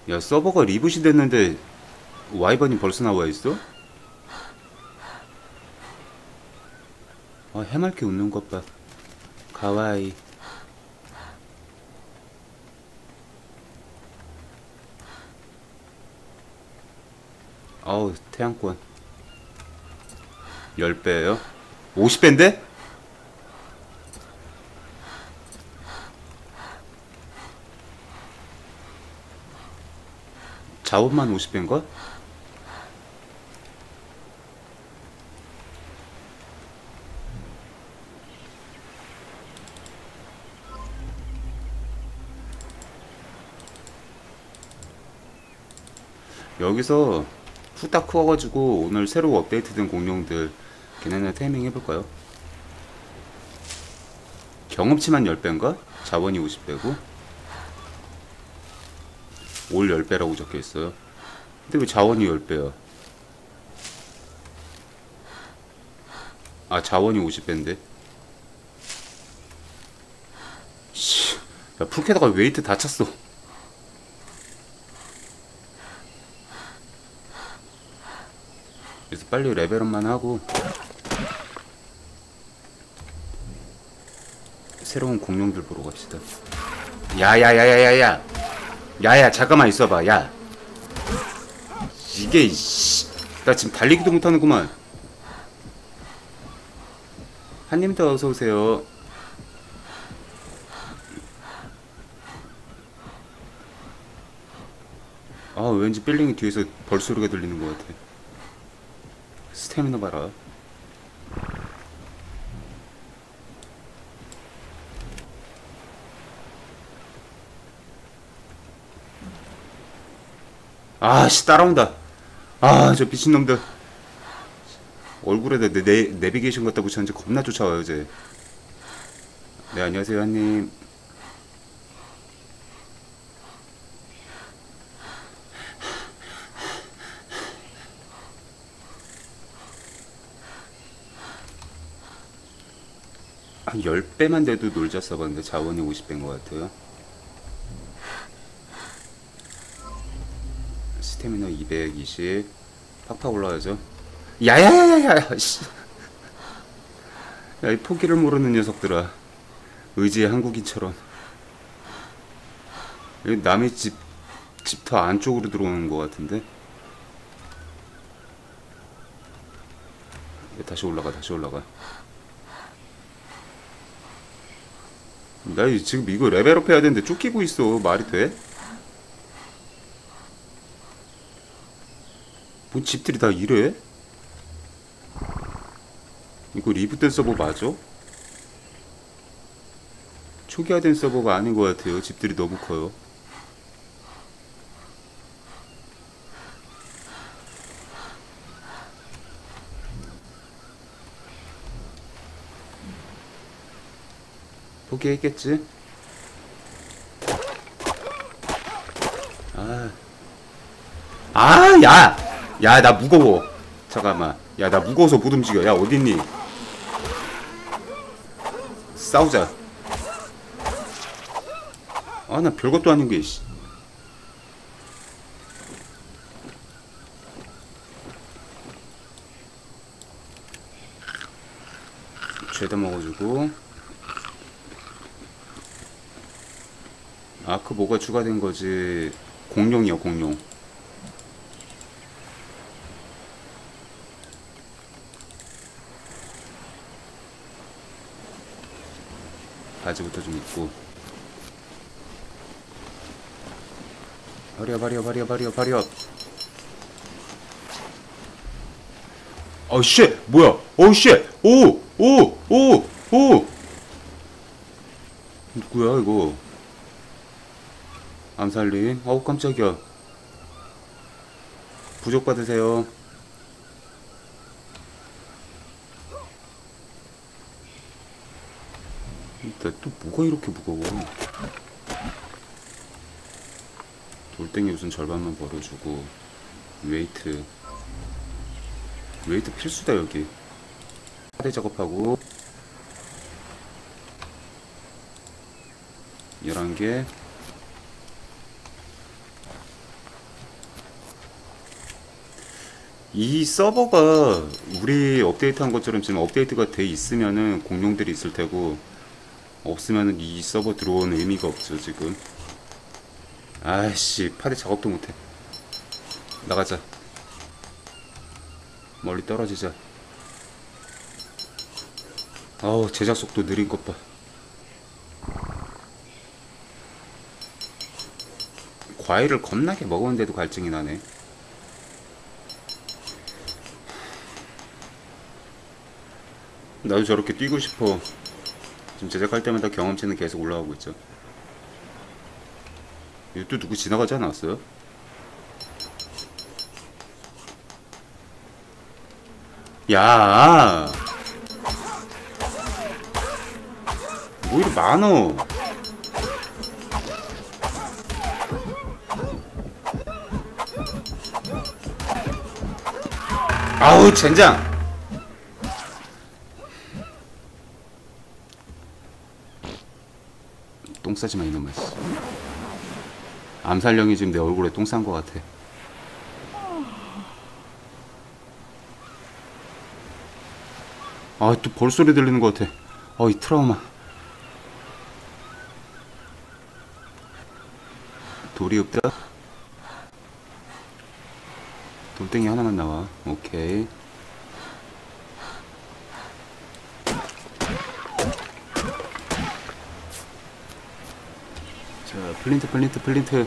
야, 서버가 리부시 됐는데 와이번이 벌써 나와 있어? 아, 해맑게 웃는 것 봐. 가와이. 아우, 태양권. 10배예요? 50배인데? 자원만 50배인가? 여기서 후딱 커가지고 오늘 새로 업데이트된 공룡들 걔네는 테이밍 해볼까요? 경험치만 10배인가? 자원이 50배고 올 10배라고 적혀있어요. 근데 왜 자원이 10배야? 아, 자원이 50배인데. 씨, 야, 풀캐다가 웨이트 다 찼어. 그래서 빨리 레벨업만 하고 새로운 공룡들 보러 갑시다. 야야야야야야, 야야, 잠깐만 있어봐. 야, 이게 씨, 나 지금 달리기도 못하는구만. 한님도 어서 오세요. 아, 왠지 빌링이 뒤에서 벌소리가 들리는 것 같아. 스태미너 봐라. 아씨, 따라온다. 아, 저 미친놈들. 얼굴에다 내비게이션 갖다 붙였는지 겁나 쫓아와요, 이제. 네, 안녕하세요, 한님. 한 10배만 돼도 놀자 써봤는데 자원이 50배인 것 같아요. 스태미너 220. 팍팍 올라가죠. 야야야야야, 씨. 야, 이 포기를 모르는 녀석들아. 의지의 한국인처럼. 여기 남의 집 더 안쪽으로 들어오는 것 같은데. 다시 올라가, 다시 올라가. 나 지금 이거 레벨업 해야 되는데 쫓기고 있어. 말이 돼? 뭐 집들이 다 이래? 이거 리부트된 서버 맞아? 초기화된 서버가 아닌 것 같아요. 집들이 너무 커요. 포기했겠지? 아, 아, 야! 야, 나 무거워. 잠깐만. 야, 나 무거워서 못 움직여. 야, 어딨니? 싸우자. 아, 나 별것도 아닌 게, 씨. 죄다 먹어주고. 아크 뭐가 추가된 거지? 공룡이요, 공룡. 바지부터 좀 입고. 버려, 버려, 버려, 버려, 버려. 어, 쉣! 뭐야? 어, 쉣! 오! 오! 오! 오! 누구야, 이거? 암살님. 어우, 깜짝이야. 부적 받으세요. 일단 또 뭐가 이렇게 무거워? 돌덩이 우선 절반만 버려주고. 웨이트. 웨이트 필수다, 여기. 하대 작업하고. 11개. 이 서버가 우리 업데이트한 것처럼 지금 업데이트가 돼 있으면은 공룡들이 있을 테고, 없으면은 이 서버 들어온 의미가 없죠 지금. 아이씨, 파대 작업도 못해. 나가자. 멀리 떨어지자. 아우, 제작 속도 느린 것 봐. 과일을 겁나게 먹었는데도 갈증이 나네. 나도 저렇게 뛰고 싶어. 지금 제작할 때마다 경험치는 계속 올라가고 있죠. 여기 또 누구 지나가지 않았어요? 야, 뭐 이리 많어. 아우, 젠장. 똥 싸지마 이놈아. 암살령이 지금 내 얼굴에 똥 싼 것 같아. 아, 또 벌소리 들리는 것 같아. 이 트라우마. 돌이 없다. 돌덩이 하나만 나와. 오케이. 자, 플린트.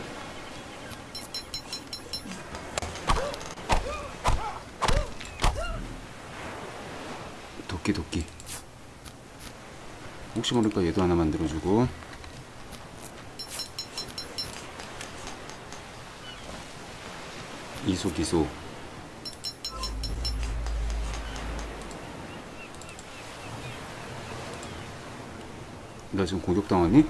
도끼. 혹시 모르니까 얘도 하나 만들어주고. 이소. 나 지금 공격당하니?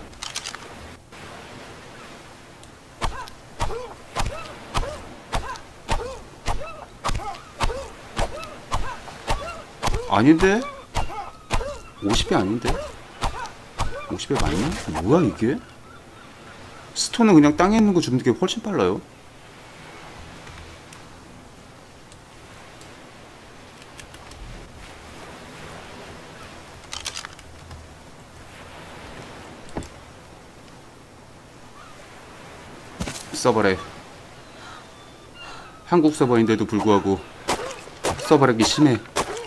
아닌데? 50이 아닌데? 50이 맞나? 뭐야 이게? 스톤은 그냥 땅에 있는 거 줍는 게 훨씬 빨라요. 서버렉. 한국 서버인데도 불구하고 서버렉이 심해.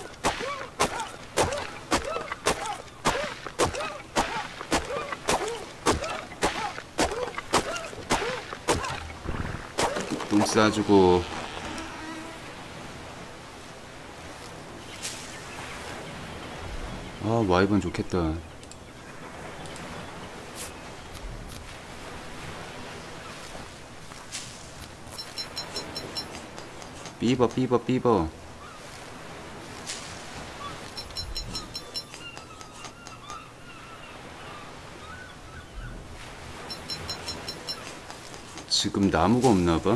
똥 싸주고. 와이번 좋겠다. 삐버. 지금 나무가 없나봐.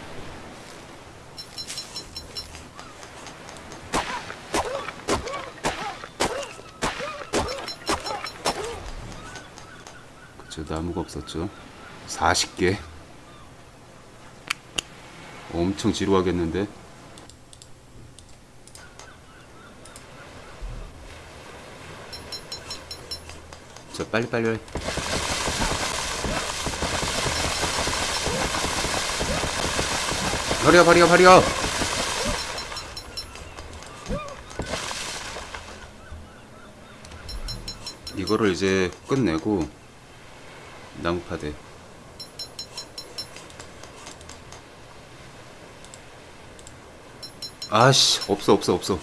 그쵸, 나무가 없었죠. 40개. 엄청 지루하겠는데. 자, 빨리. 버려. 이거를 이제 끝내고 나무파대. 아씨, 없어.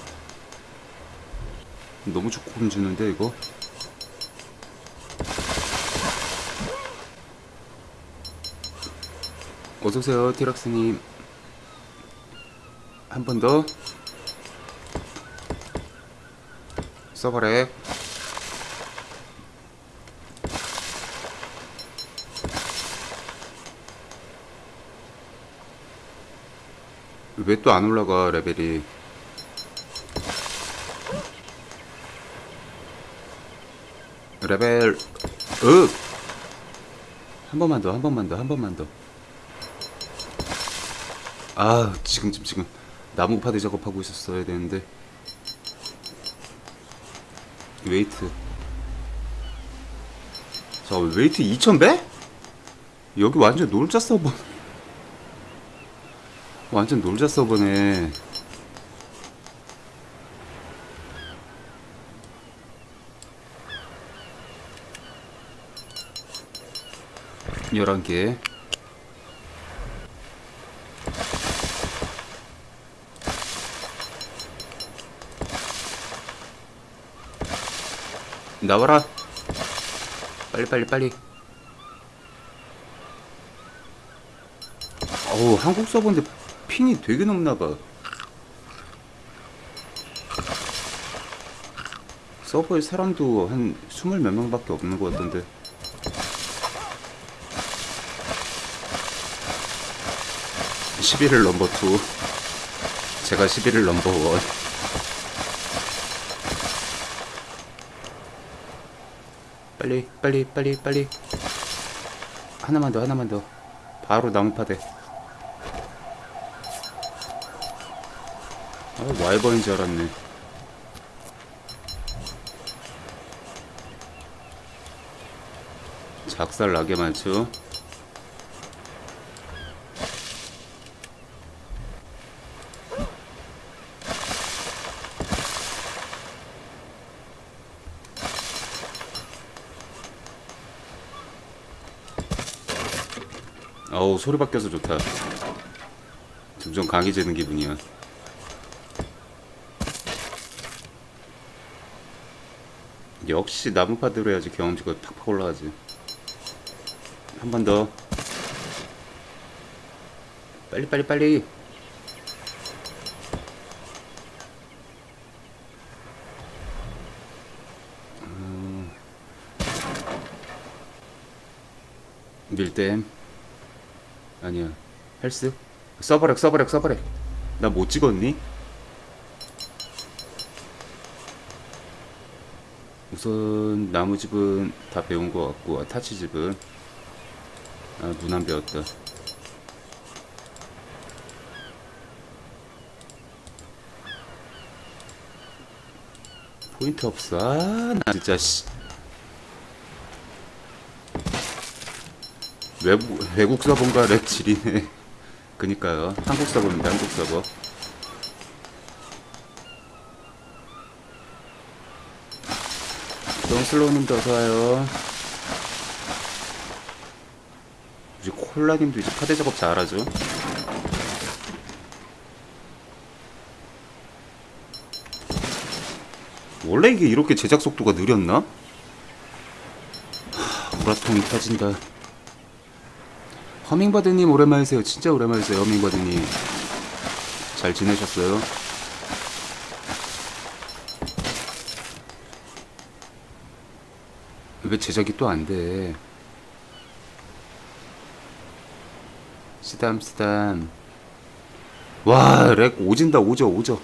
너무 조금 주는데 이거. 어서오세요 티락스님. 한 번 더. 서버렉. 왜 또 안 올라가 레벨이. 레벨 한 번만 더. 지금 나무 파대 작업하고 있었어야 되는데. 웨이트. 자, 웨이트 2000배? 여기 완전 놀자 서버. 완전 놀자 서버네. 열한 개. 나와라. 빨리 빨리 빨리. 어우, 한국 서버인데 핑이 되게 높나봐. 서버에 사람도 한 20 몇 명밖에 없는 것 같던데. 11일 넘버 2. 제가 11일 넘버 1. 빨리 빨리 빨리 빨리. 하나만 더 하나만 더. 바로 나무파대. 아, 와이번인 줄 알았네. 작살 나게 많죠. 어우, 소리 바뀌어서 좋다. 점점 강해지는 기분이야. 역시 나무파대로 해야지 경험치가 팍팍 올라가지. 한 번 더. 빨리 빨리 빨리. 밀댐. 아니야. 헬스. 서버렉 서버렉 서버렉. 나 못 찍었니? 우선 나무집은 다 배운 것 같고, 타치집은 눈 안 배웠다. 포인트 없어. 아, 나 진짜 씨. 외국 서버인가 렉 질이네. 그니까요. 한국 서버입니다. 한국 서버. 덩슬로우님도 어서와요. 이제 콜라님도 이제 파대 작업 잘하죠. 원래 이게 이렇게 제작 속도가 느렸나? 우라통이 터진다. 허밍버드님 오랜만이세요. 진짜 오랜만이세요. 허밍버드님 잘 지내셨어요? 왜 제작이 또 안돼? 쓰담. 와, 렉 오진다. 오져.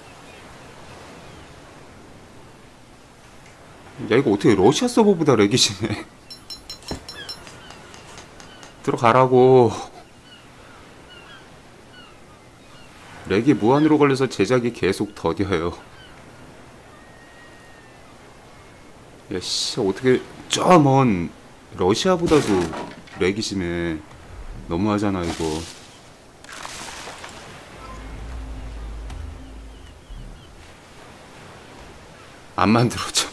야, 이거 어떻게 러시아 서버보다 렉이 심해. 들어가라고. 렉이 무한으로 걸려서 제작이 계속 더뎌요. 야, 씨, 어떻게 저 먼 러시아보다도 렉이 심해. 너무하잖아 이거. 안 만들어져.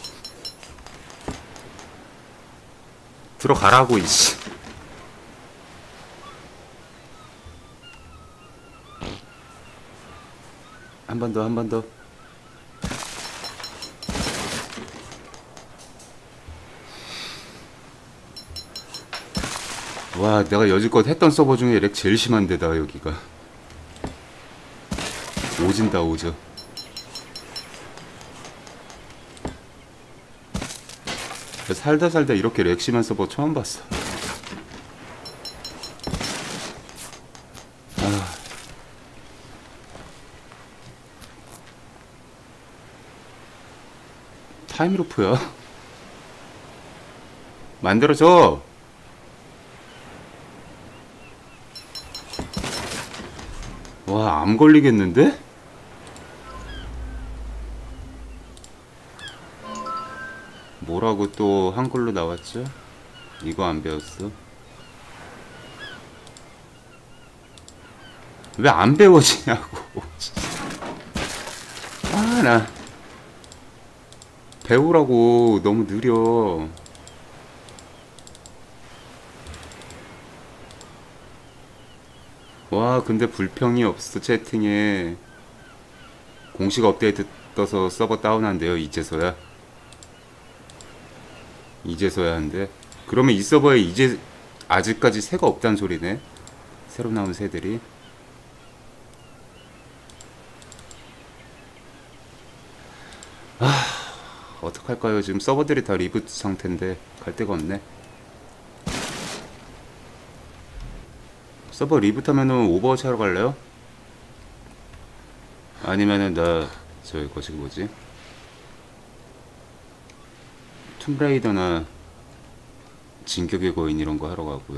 들어가라고 이씨. 한 번 더. 와, 내가 여지껏 했던 서버 중에 렉 제일 심한 데다 여기가. 오진다 오져. 살다 이렇게 렉 심한 서버 처음 봤어. 타임루프야? 만들어줘. 와, 암 걸리겠는데? 뭐라고 또 한글로 나왔죠? 이거 안 배웠어? 왜 안 배워지냐고. 아, 나 배우라고. 너무 느려. 와, 근데 불평이 없어. 채팅에 공식 업데이트 떠서 서버 다운한대요. 이제서야. 이제서야 한대. 그러면 이 서버에 이제 아직까지 새가 없단 소리네. 새로 나온 새들이. 어떡할까요? 지금 서버들이 다 리부트 상태인데 갈 데가 없네. 서버 리부트 하면은 오버워치 하러 갈래요? 아니면은 저 거기 뭐지? 툼레이더나 진격의 거인 이런 거 하러 가고요.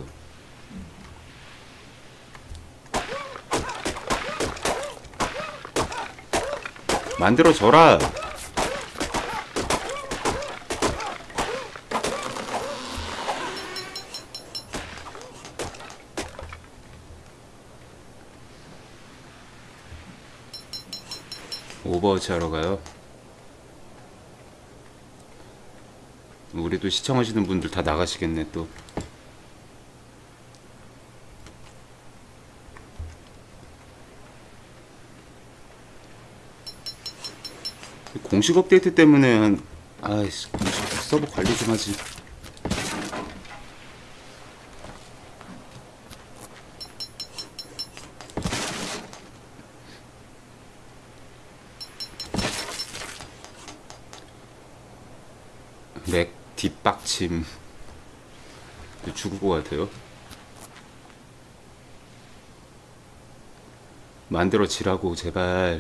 만들어 줘라. 오버워치 하러 가요. 우리 또 시청하시는 분들 다 나가시겠네 또. 공식 업데이트 때문에 아이씨, 공식 서버 관리 좀 하지. 맥 뒷받침. 죽을 것 같아요. 만들어지라고 제발.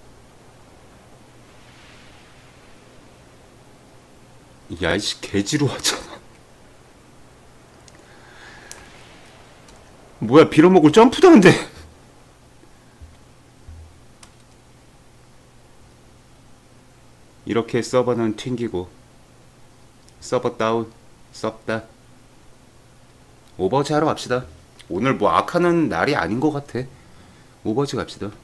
야이씨, 개지루하잖아. 뭐야, 빌어먹을 점프도 안 돼. 이렇게 서버는 튕기고 서버 다운, 썩다. 오버워치 하러 갑시다. 오늘 뭐 악하는 날이 아닌 것 같아. 오버워치 갑시다.